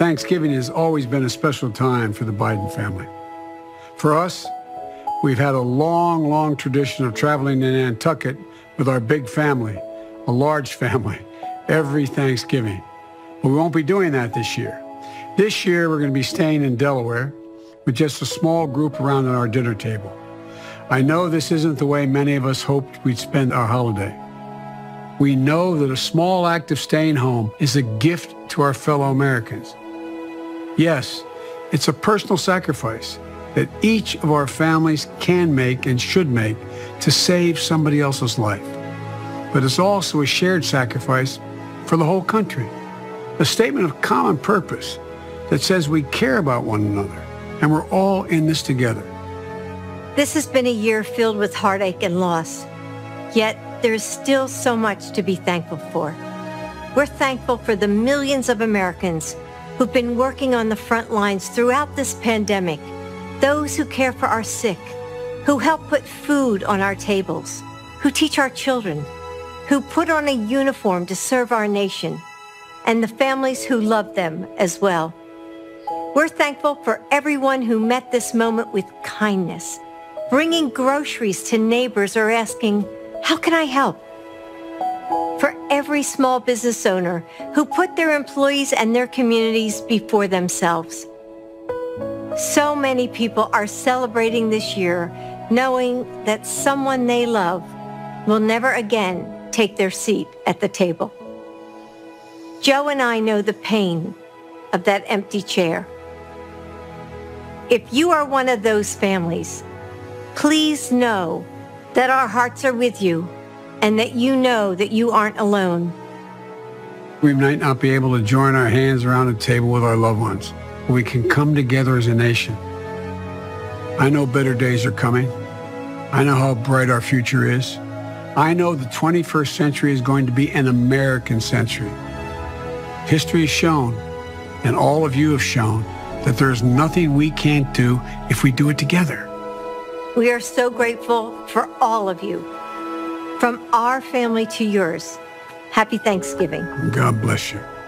Thanksgiving has always been a special time for the Biden family. For us, we've had a long, long tradition of traveling in Nantucket with our big family, a large family, every Thanksgiving. But we won't be doing that this year. This year, we're going to be staying in Delaware with just a small group around at our dinner table. I know this isn't the way many of us hoped we'd spend our holiday. We know that a small act of staying home is a gift to our fellow Americans. Yes, it's a personal sacrifice that each of our families can make and should make to save somebody else's life. But it's also a shared sacrifice for the whole country, a statement of common purpose that says we care about one another and we're all in this together. This has been a year filled with heartache and loss, yet there's still so much to be thankful for. We're thankful for the millions of Americans who've been working on the front lines throughout this pandemic, those who care for our sick, who help put food on our tables, who teach our children, who put on a uniform to serve our nation, and the families who love them as well. We're thankful for everyone who met this moment with kindness, bringing groceries to neighbors or asking, "How can I help?" For every small business owner who put their employees and their communities before themselves. So many people are celebrating this year knowing that someone they love will never again take their seat at the table. Joe and I know the pain of that empty chair. If you are one of those families, please know that our hearts are with you and that you know that you aren't alone. We might not be able to join our hands around a table with our loved ones, but we can come together as a nation. I know better days are coming. I know how bright our future is. I know the 21st century is going to be an American century. History has shown, and all of you have shown, that there's nothing we can't do if we do it together. We are so grateful for all of you. From our family to yours, happy Thanksgiving. God bless you.